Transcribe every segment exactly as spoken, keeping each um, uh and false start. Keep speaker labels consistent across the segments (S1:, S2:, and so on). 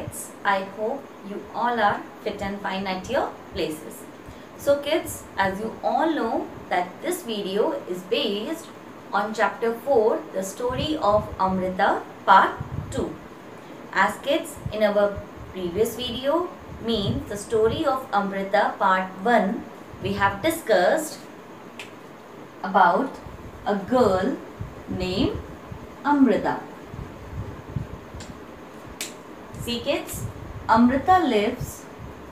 S1: kids, I hope you all are fit and fine at your places. So kids, as you all know that this video is based on chapter four, the story of Amrita part two. As kids, in our previous video, means the story of Amrita part one, we have discussed about a girl named Amrita. See kids, Amrita lives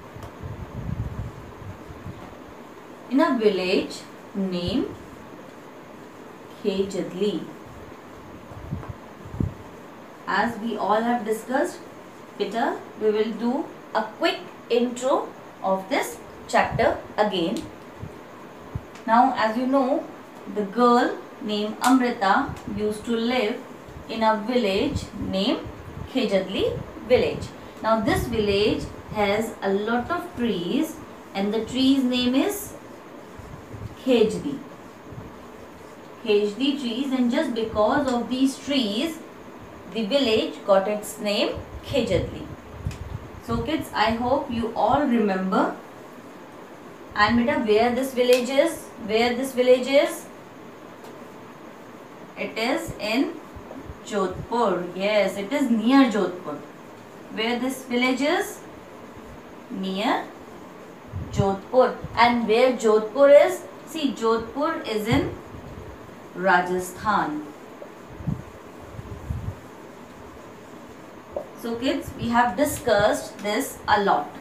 S1: in a village named Khejadli. As we all have discussed, Peter, we will do a quick intro of this chapter again. Now, as you know, the girl named Amrita used to live in a village named Khejadli village. Now, this village has a lot of trees and the tree's name is Khejdi. Khejdi trees, and just because of these trees, the village got its name Khejadli. So kids, I hope you all remember. And beta, where this village is? Where this village is? It is in Jodhpur. Yes, it is near Jodhpur. Where this village is? Near Jodhpur. And where Jodhpur is? See, Jodhpur is in Rajasthan. So kids, we have discussed this a lot.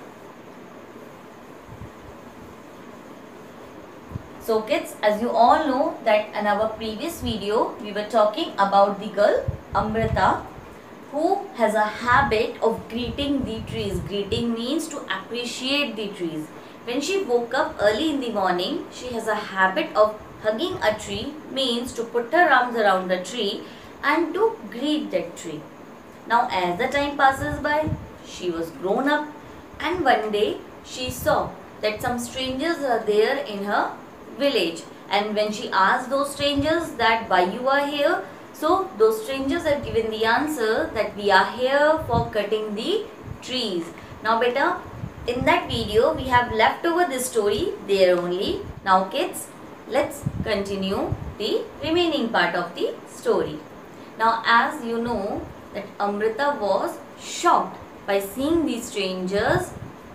S1: So kids, as you all know that in our previous video, we were talking about the girl Amrita, who has a habit of greeting the trees. Greeting means to appreciate the trees. When she woke up early in the morning, she has a habit of hugging a tree, means to put her arms around the tree and to greet that tree. Now, as the time passes by, she was grown up, and one day she saw that some strangers are there in her village, and when she asked those strangers that why you are here, so those strangers have given the answer that we are here for cutting the trees. Now beta, in that video we have left over this story there only. Now kids, let's continue the remaining part of the story. Now, as you know that Amrita was shocked by seeing these strangers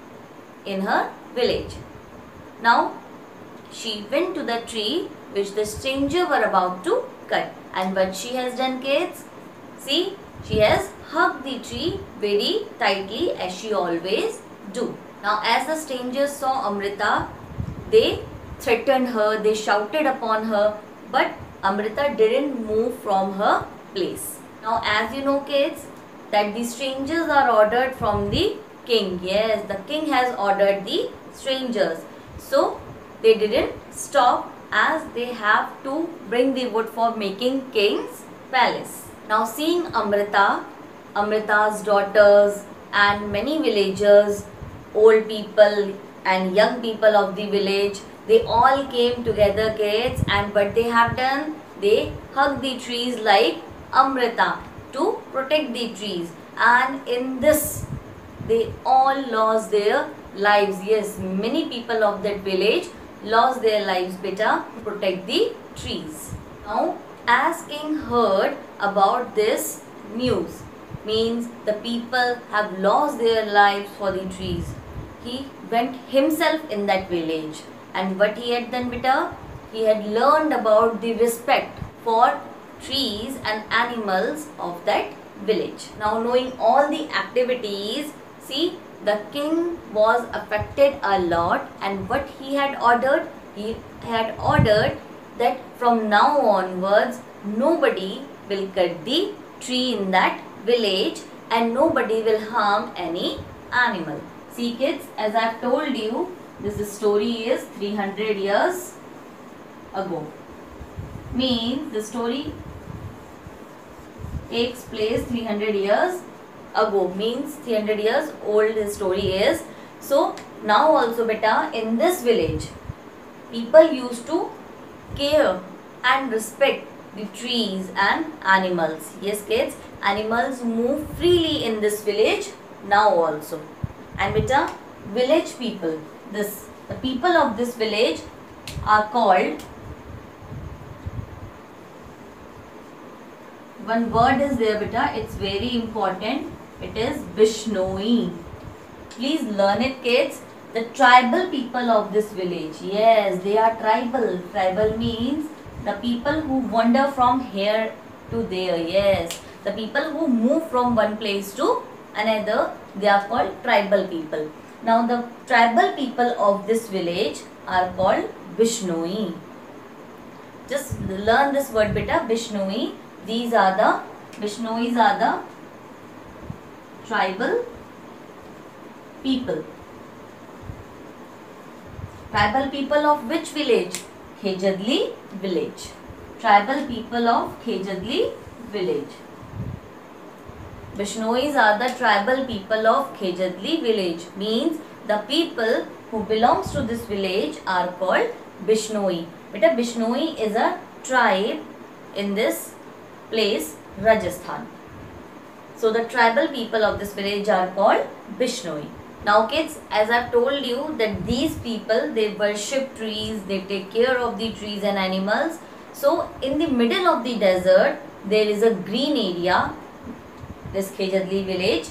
S1: in her village. Now, she went to the tree which the stranger were about to cut. And what she has done, kids? See, she has hugged the tree very tightly as she always do. Now, as the strangers saw Amrita, they threatened her, they shouted upon her, but Amrita didn't move from her place. Now, as you know kids, that the strangers are ordered from the king. Yes, the king has ordered the strangers. So, they didn't stop as they have to bring the wood for making king's palace. Now, seeing Amrita, Amrita's daughters and many villagers, old people and young people of the village, they all came together kids, and what they have done, they hugged the trees like Amrita to protect the trees, and in this they all lost their lives. Yes, many people of that village lost their lives beta to protect the trees. Now, as king heard about this news, means the people have lost their lives for the trees, he went himself in that village, and what he had done beta, he had learned about the respect for trees and animals of that village. Now, knowing all the activities, see, the king was affected a lot, and what he had ordered, he had ordered that from now onwards nobody will cut the tree in that village and nobody will harm any animal. See kids, as I have told you, this story is three hundred years ago. Means the story takes place three hundred years ago, means three hundred years old the story is. So now also beta, in this village people used to care and respect the trees and animals. Yes kids, animals move freely in this village now also. And beta, village people, this the people of this village are called, one word is there beta, it's very important, it is Bishnoi. Please learn it kids. The tribal people of this village, yes, they are tribal. Tribal means the people who wander from here to there, yes, the people who move from one place to another, they are called tribal people. Now the tribal people of this village are called Bishnoi. Just learn this word beta, Bishnoi. These are the Bishnois are the tribal people. Tribal people of which village? Khejadli village. Tribal people of Khejadli village. Bishnois are the tribal people of Khejadli village. Means the people who belongs to this village are called Bishnoi. Beta, Bishnoi is a tribe in this place, Rajasthan. So the tribal people of this village are called Bishnoi. Now kids, as I have told you that these people, they worship trees, they take care of the trees and animals. So in the middle of the desert, there is a green area, this Khejadli village,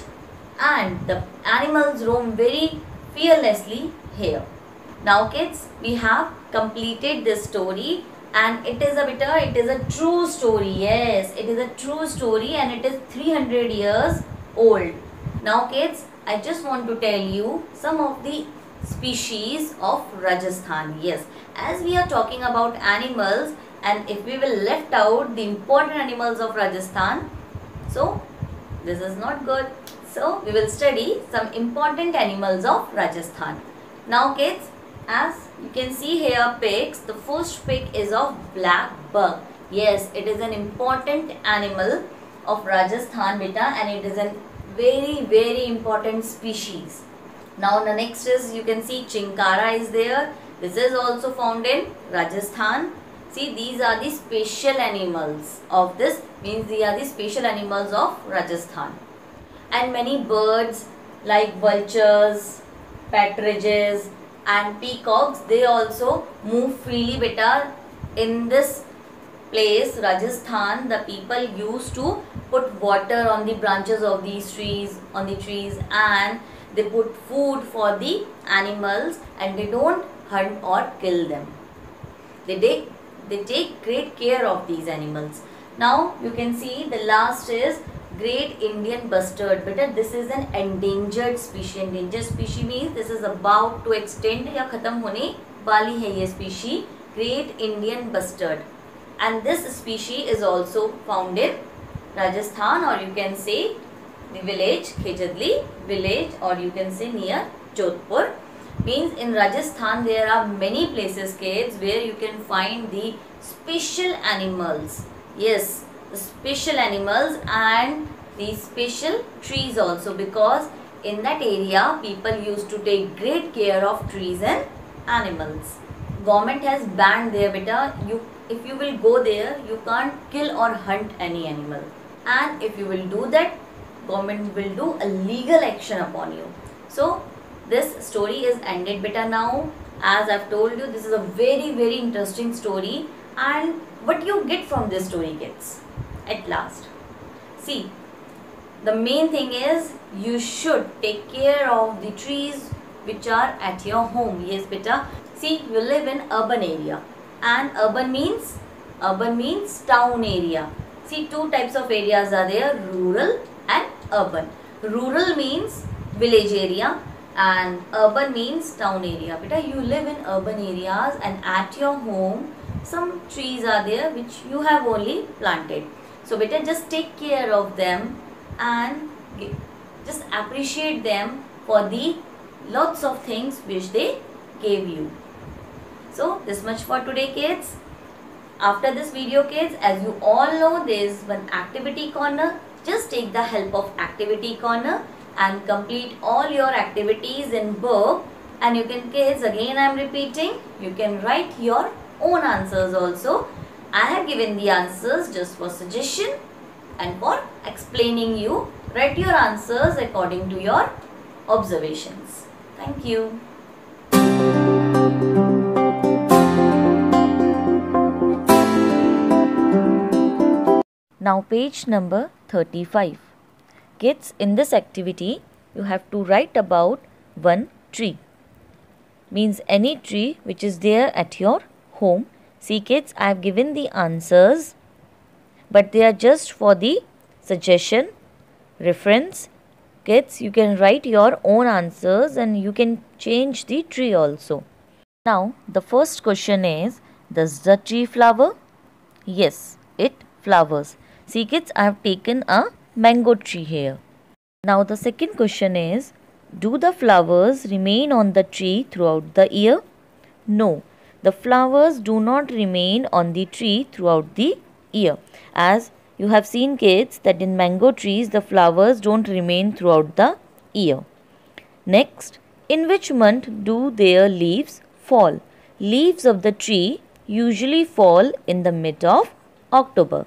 S1: and the animals roam very fearlessly here. Now kids, we have completed this story, and it is a beta, it is a true story. Yes, it is a true story, and it is three hundred years old. Now kids, I just want to tell you some of the species of Rajasthan. Yes, as we are talking about animals, and if we will left out the important animals of Rajasthan, so this is not good. So we will study some important animals of Rajasthan. Now kids, as you can see here pigs, the first pig is of black buck. Yes, it is an important animal of Rajasthan beta, and it is a very very important species. Now the next is, you can see Chinkara is there. This is also found in Rajasthan. See, these are the special animals of this, means these are the special animals of Rajasthan. And many birds like vultures, partridges and peacocks, they also move freely beta. In this place Rajasthan, the people used to put water on the branches of these trees, on the trees, and they put food for the animals, and they don't hunt or kill them. They take, they take great care of these animals. Now you can see the last is Great Indian Bustard. Beta, this is an endangered species. Endangered species means this is about to extend या खत्म होने वाली है ये species, Great Indian Bustard. And this species is also found in Rajasthan, or you can say the village Khejadli village, or you can say near Jodhpur. Means in Rajasthan there are many places kids where you can find the special animals. Yes, the special animals and the special trees also, because in that area people used to take great care of trees and animals. Government has banned there beta, you if you will go there you can't kill or hunt any animal, and if you will do that, government will do a legal action upon you. So this story is ended beta. Now as I've told you, this is a very very interesting story, and what you get from this story kids at last, see, the main thing is you should take care of the trees which are at your home. Yes beta, see, you live in urban area, and urban means urban means town area. See, two types of areas are there, rural and urban. Rural means village area and urban means town area. Beta, you live in urban areas, and at your home some trees are there which you have only planted. So beta, just take care of them and just appreciate them for the lots of things which they gave you. So this much for today kids. After this video kids, as you all know, there is one activity corner. Just take the help of activity corner and complete all your activities in book, and you can kids, again I am repeating, you can write your own answers also. I have given the answers just for suggestion, and for explaining you. Write your answers according to your observations. Thank you. Now page number thirty-five. Kids, in this activity you have to write about one tree. Means any tree which is there at your home. See kids, I have given the answers, but they are just for the suggestion, reference. Kids, you can write your own answers and you can change the tree also. Now the first question is, does the tree flower? Yes, it flowers. See kids, I have taken a mango tree here. Now the second question is, do the flowers remain on the tree throughout the year? No, the flowers do not remain on the tree throughout the year. As you have seen kids that in mango trees the flowers don't remain throughout the year. Next, in which month do their leaves fall? Leaves of the tree usually fall in the mid of October.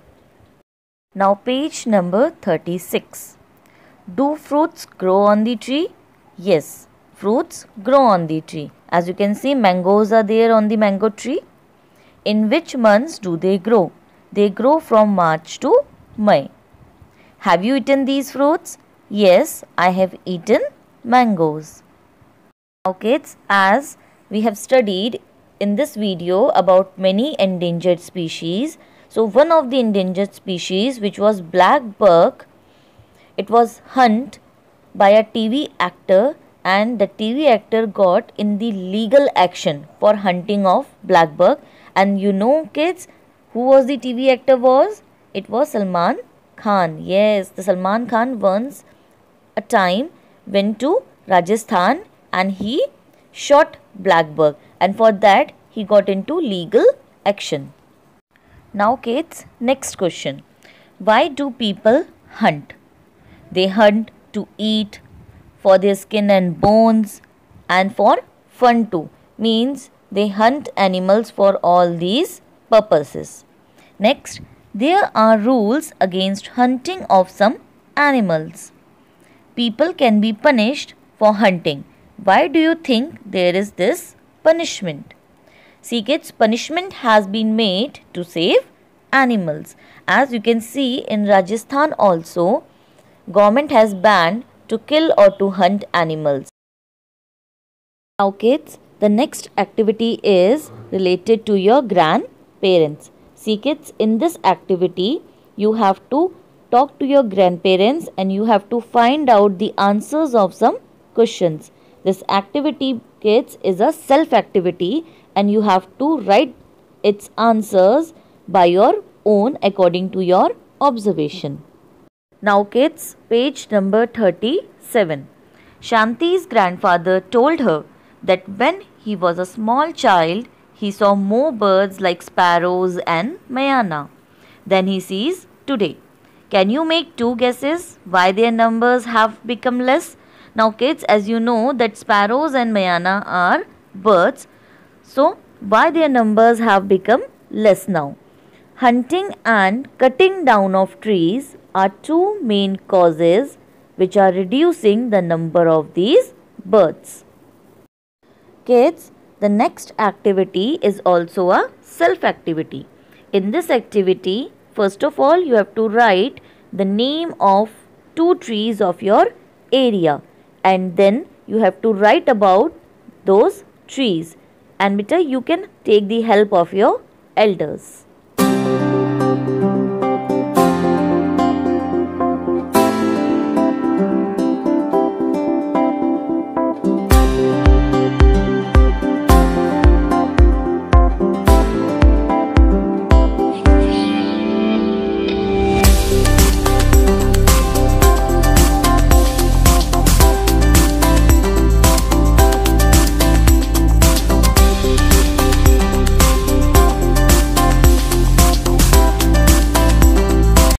S1: Now page number thirty-six. Do fruits grow on the tree? Yes, fruits grow on the tree. As you can see, mangoes are there on the mango tree. In which months do they grow? They grow from March to May. Have you eaten these fruits? Yes, I have eaten mangoes. Now kids, as we have studied in this video about many endangered species, so one of the endangered species, which was black buck, it was hunted by a T V actor, and the T V actor got in the legal action for hunting of black buck. And you know kids, who was the T V actor was? It was Salman Khan. Yes, the Salman Khan once a time went to Rajasthan and he shot black buck, and for that he got into legal action. Now kids, next question. Why do people hunt? They hunt to eat, for their skin and bones, and for fun too. Means they hunt animals for all these purposes. Next, there are rules against hunting of some animals. People can be punished for hunting. Why do you think there is this punishment? See kids, punishment has been made to save animals. As you can see in Rajasthan also, government has banned to kill or to hunt animals. Now kids, the next activity is related to your grandparents. See kids, in this activity you have to talk to your grandparents and you have to find out the answers of some questions. This activity kids is a self activity and you have to write its answers by your own according to your observation. Now kids, page number thirty-seven. Shanti's grandfather told her that when he was a small child, he saw more birds like sparrows and mayana than he sees today. Can you make two guesses why their numbers have become less? Now kids, as you know that sparrows and mayana are birds, so why their numbers have become less now? Hunting and cutting down of trees are two main causes which are reducing the number of these birds. Kids, the next activity is also a self activity. In this activity, first of all, you have to write the name of two trees of your area, and then you have to write about those trees, and beta you can take the help of your elders.